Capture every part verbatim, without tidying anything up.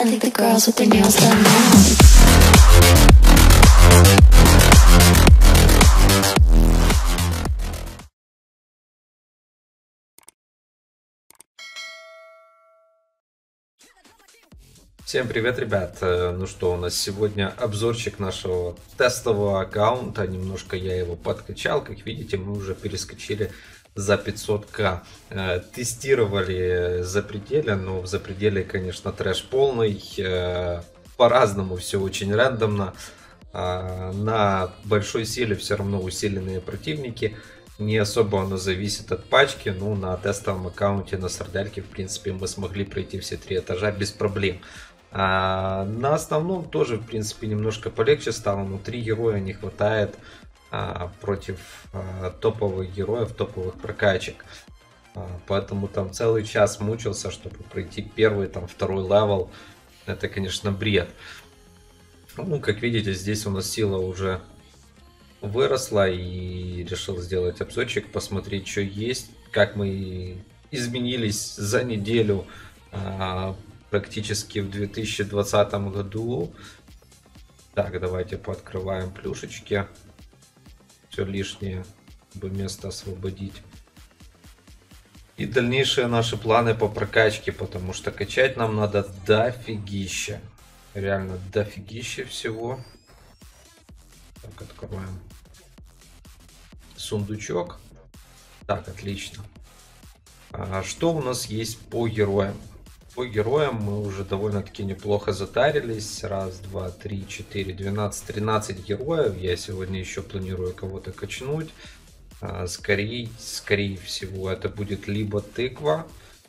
I think the girls with their nails done now. Всем привет, ребят! Ну что, у нас сегодня обзорчик нашего тестового аккаунта. Немножко я его подкачал. Как видите, мы уже перескочили за пятьсот ка. Тестировали запределе, но в запределе, конечно, трэш полный. По-разному, все очень рандомно. На большой силе все равно усиленные противники. Не особо оно зависит от пачки. Ну, на тестовом аккаунте на сардельке, в принципе, мы смогли пройти все три этажа без проблем. А на основном тоже, в принципе, немножко полегче стало, но три героя не хватает а, против а, топовых героев, топовых прокачек. А, поэтому там целый час мучился, чтобы пройти первый, там второй левел. Это, конечно, бред. Ну, как видите, здесь у нас сила уже выросла, и решил сделать обзорчик, посмотреть, что есть, как мы изменились за неделю. А, практически в две тысячи двадцатом году. Так, давайте пооткрываем плюшечки. Все лишнее, чтобы место освободить. И дальнейшие наши планы по прокачке, потому что качать нам надо дофигища. Реально дофигища всего. Так, открываем сундучок. Так, отлично. А что у нас есть по героям? По героям мы уже довольно-таки неплохо затарились. Раз, два, три, четыре, двенадцать, тринадцать героев. Я сегодня еще планирую кого-то качнуть. Скорее, скорее всего, это будет либо тыква,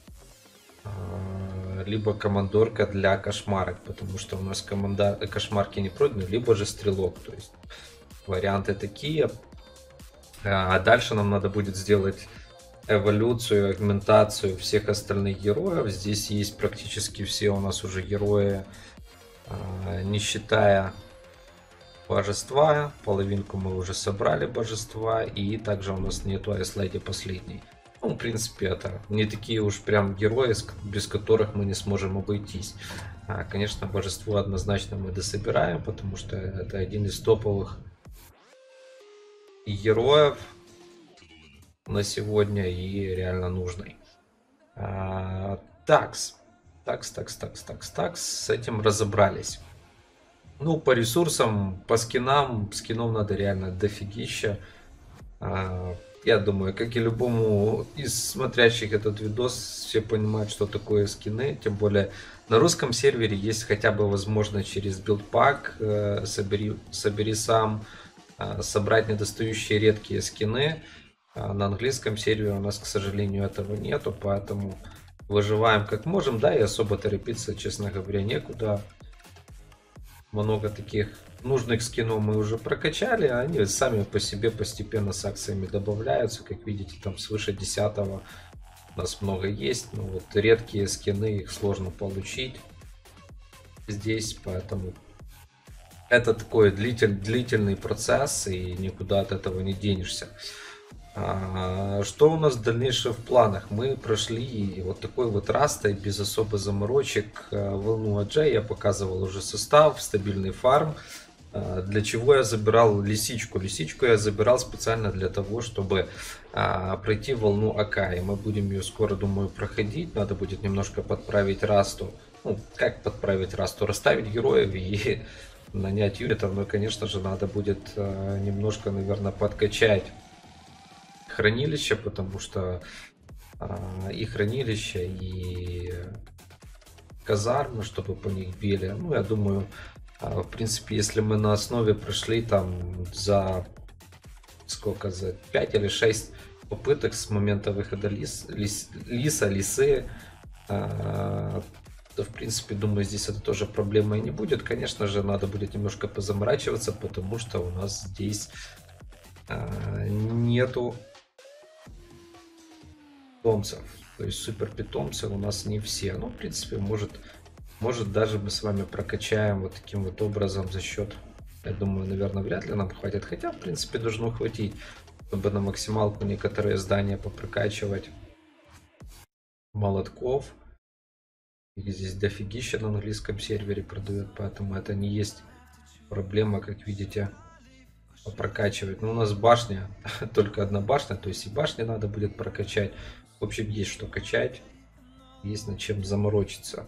либо командорка для кошмарок. Потому что у нас команда... кошмарки не пройдены, либо же стрелок. То есть варианты такие. А дальше нам надо будет сделать эволюцию, агментацию всех остальных героев. Здесь есть практически все у нас уже герои, не считая божества. Половинку мы уже собрали божества, и также у нас нету айследи последней. Ну, в принципе, это не такие уж прям герои, без которых мы не сможем обойтись. Конечно, божество однозначно мы дособираем, потому что это один из топовых героев на сегодня и реально нужный. А, такс. Такс, такс, такс, такс, такс. С этим разобрались. Ну, по ресурсам, по скинам. Скинов надо реально дофигища. А, я думаю, как и любому из смотрящих этот видос, все понимают, что такое скины. Тем более на русском сервере есть хотя бы возможность через билдпак э, собери, собери сам, э, собрать недостающие редкие скины. На английском сервере у нас, к сожалению, этого нету, поэтому выживаем как можем, да, и особо торопиться, честно говоря, некуда. Много таких нужных скинов мы уже прокачали, они сами по себе постепенно с акциями добавляются, как видите, там свыше десятого у нас много есть, но вот редкие скины, их сложно получить здесь, поэтому это такой длитель, длительный процесс, и никуда от этого не денешься. Что у нас дальнейшее в планах? Мы прошли вот такой вот растой без особо заморочек волну Аджей. Я показывал уже состав, стабильный фарм. Для чего я забирал лисичку? Лисичку я забирал специально для того, чтобы пройти волну АК. И мы будем ее скоро, думаю, проходить. Надо будет немножко подправить расту. Ну, как подправить расту? Расставить героев и нанять юнитов. Ну и, конечно же, надо будет немножко, наверное, подкачать хранилище, потому что а, и хранилище, и казармы, чтобы по них били. Ну, я думаю, а, в принципе, если мы на основе прошли там за сколько, за пять или шесть попыток с момента выхода лис, лис, лиса, лисы, а, то, в принципе, думаю, здесь это тоже проблемой не будет. Конечно же, надо будет немножко позаморачиваться, потому что у нас здесь а, нету питомцев. То есть супер питомцы у нас не все. Ну, в принципе, может, может даже мы с вами прокачаем вот таким вот образом за счет, я думаю, наверное, вряд ли нам хватит. Хотя, в принципе, должно хватить, чтобы на максималку некоторые здания попрокачивать. Молотков. их здесь дофигища на английском сервере продают, поэтому это не есть проблема, как видите, прокачивать. Но у нас башня, только одна башня, то есть и башни надо будет прокачать. В общем, есть что качать, есть над чем заморочиться.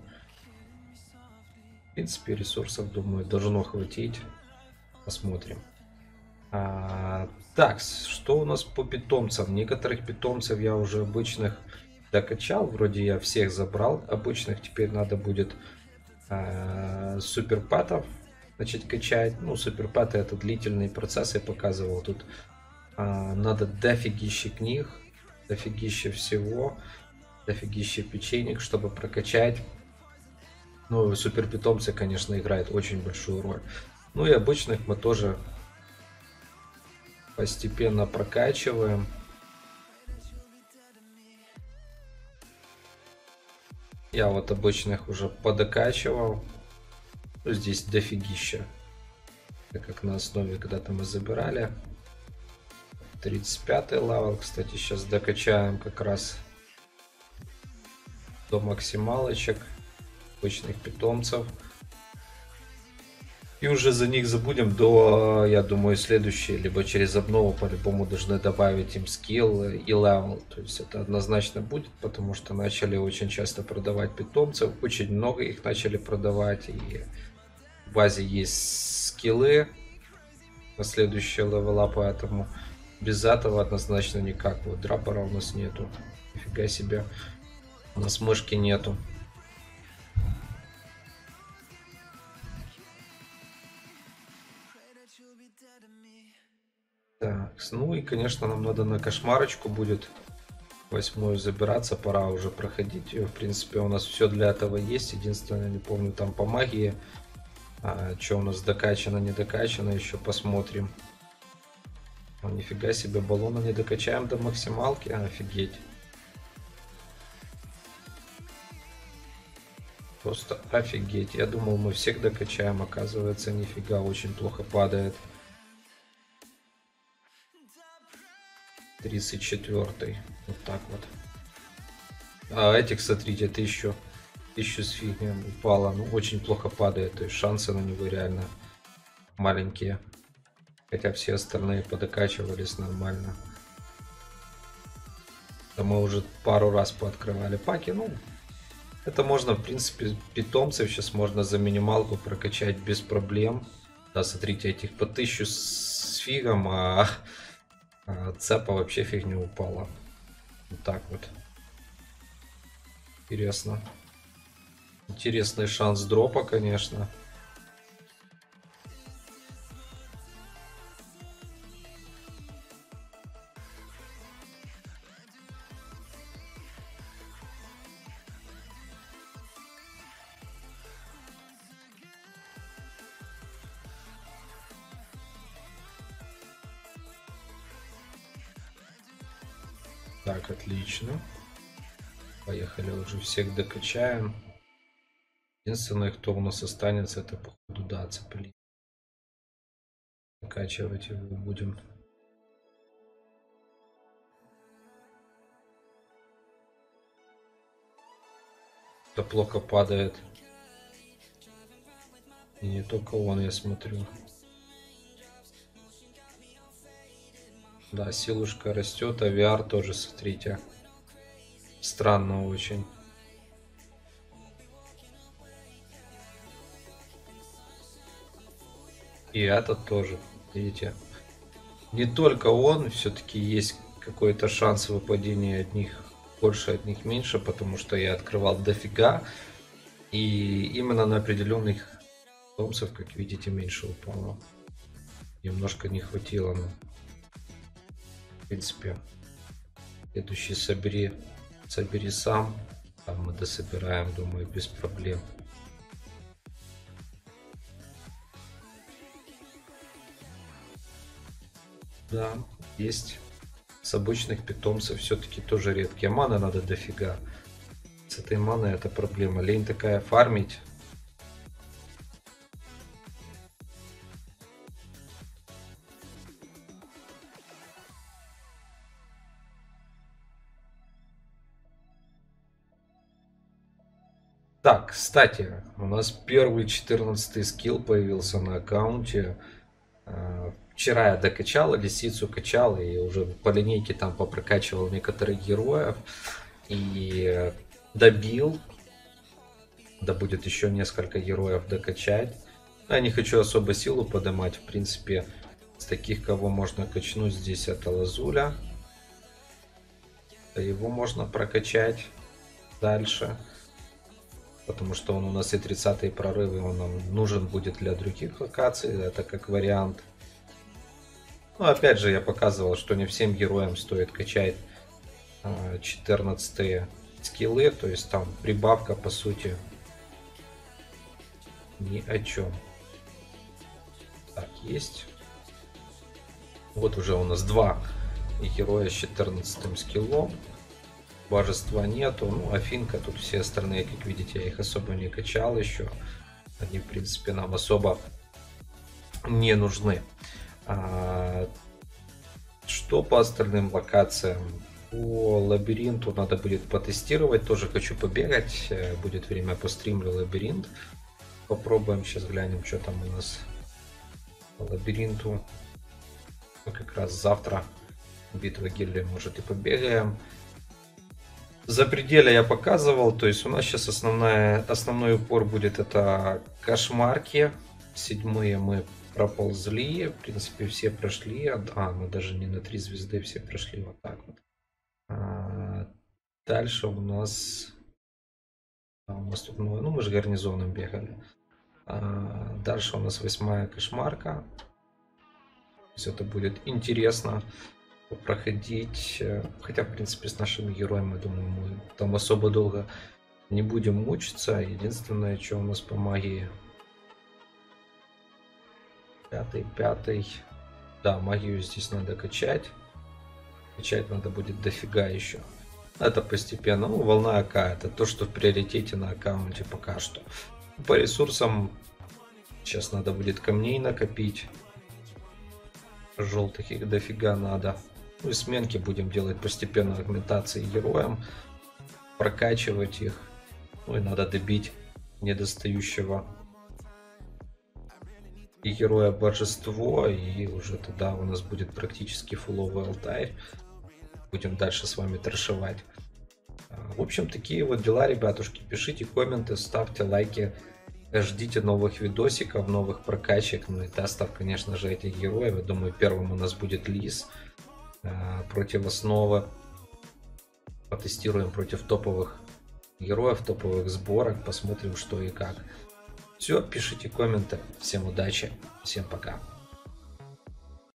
В принципе, ресурсов, думаю, должно хватить. Посмотрим. А, так, что у нас по питомцам? Некоторых питомцев я уже обычных докачал. Вроде я всех забрал обычных. Теперь надо будет а, суперпатов начать качать. Ну, суперпаты это длительный процесс, я показывал. Тут а, надо дофигища книг, дофигища всего, дофигища печенек, чтобы прокачать. Ну, супер питомцы, конечно, играют очень большую роль. Ну и обычных мы тоже постепенно прокачиваем. Я вот обычных уже подокачивал. Здесь дофигища. Так как на основе когда-то мы забирали. тридцать пятый левел. Кстати, сейчас докачаем как раз до максималочек обычных питомцев. И уже за них забудем до, я думаю, следующие, либо через обнову по-любому должны добавить им скилл и левел. То есть это однозначно будет, потому что начали очень часто продавать питомцев. Очень много их начали продавать. И в базе есть скиллы на следующие левела, поэтому без этого однозначно никак. Вот драппера у нас нету. Нифига себе. У нас мышки нету. Так, ну и, конечно, нам надо на кошмарочку будет восьмую забираться, пора уже проходить ее. В принципе, у нас все для этого есть. Единственное, не помню, там по магии, а, что у нас докачано, не докачано, еще посмотрим. О, нифига себе, баллона не докачаем до максималки, а, офигеть. Просто офигеть. Я думал, мы всех докачаем, оказывается, нифига, очень плохо падает. тридцать четвёртый. Вот так вот. А этих, смотрите, тысячу, тысячу с фигней упало. Ну, очень плохо падает. То есть шансы на него реально маленькие. Хотя все остальные подокачивались нормально. Да мы уже пару раз пооткрывали паки. Ну, это можно, в принципе, питомцев сейчас можно за минималку прокачать без проблем. Да, смотрите, этих по тысячу с фигом, а... А цепа вообще фигня упала. Вот так вот. Интересно. Интересный шанс дропа, конечно. Так, отлично. Поехали, уже всех докачаем. Единственное, кто у нас останется, это походу да, цепли. Докачивать его будем. Это плохо падает. И не только он, я смотрю. Да, силушка растет, а ви ар тоже, смотрите. Странно очень. И этот тоже, видите. Не только он, все-таки есть какой-то шанс выпадения от них больше, от них меньше, потому что я открывал дофига. И именно на определенных питомцев, как видите, меньше упало. Немножко не хватило, но в принципе следующий собери, собери сам. Там мы дособираем, думаю, без проблем. Да, есть. С обычных питомцев все-таки тоже редкие. Маны надо дофига. С этой маной это проблема. Лень такая фармить. Так, кстати, у нас первый четырнадцатый скилл появился на аккаунте. Вчера я докачал, лисицу качал и уже по линейке там попрокачивал некоторых героев. И добил. Да будет еще несколько героев докачать. Я не хочу особо силу поднимать. В принципе, с таких, кого можно качнуть, здесь это Лазуля. Его можно прокачать дальше. Потому что он у нас и тридцатый прорыв, и он нам нужен будет для других локаций. Это как вариант. Но опять же, я показывал, что не всем героям стоит качать четырнадцатые скиллы. То есть там прибавка, по сути, ни о чем. Так, есть. Вот уже у нас два героя с четырнадцатым скиллом. Божества нету. Ну, Афинка, тут все остальные, как видите, я их особо не качал еще. Они, в принципе, нам особо не нужны. А, что по остальным локациям? По лабиринту надо будет потестировать. Тоже хочу побегать. Будет время, постримлю лабиринт. Попробуем. Сейчас глянем, что там у нас по лабиринту. Мы как раз завтра битва гильдии, может, и побегаем. За пределы я показывал. То есть у нас сейчас основная, основной упор будет это кошмарки. Седьмые мы проползли. В принципе, все прошли. А, мы даже не на три звезды все прошли. Вот так вот. А, дальше у нас... А, у нас тут, ну, мы же гарнизоном бегали. А, дальше у нас восьмая кошмарка. То есть это будет интересно проходить. Хотя, в принципе, с нашими героями, я думаю, мы там особо долго не будем мучиться. Единственное, что у нас по магии... Пятый, пятый. Да, магию здесь надо качать. Качать надо будет дофига еще. Это постепенно. Ну, волна АК. Это то, что в приоритете на аккаунте пока что. По ресурсам сейчас надо будет камней накопить. Желтых их дофига надо. Ну и сменки будем делать постепенно агментации героям. Прокачивать их. Ну и надо добить недостающего и героя божество. И уже тогда у нас будет практически фуловый алтарь. Будем дальше с вами трэшевать. В общем, такие вот дела, ребятушки. Пишите комменты, ставьте лайки. Ждите новых видосиков, новых прокачек, ну и тестов, конечно же, этих героев. Я думаю, первым у нас будет Лис э, против Основы. Потестируем против топовых героев, топовых сборок, посмотрим, что и как. Все, пишите комменты. Всем удачи, всем пока.